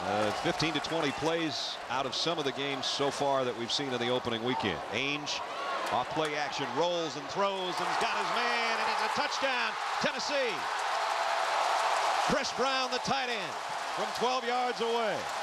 15 to 20 plays out of some of the games so far that we've seen in the opening weekend. Ainge off play action, rolls and throws, and he's got his man, and it's a touchdown, Tennessee. Chris Brown, the tight end, from 12 yards away.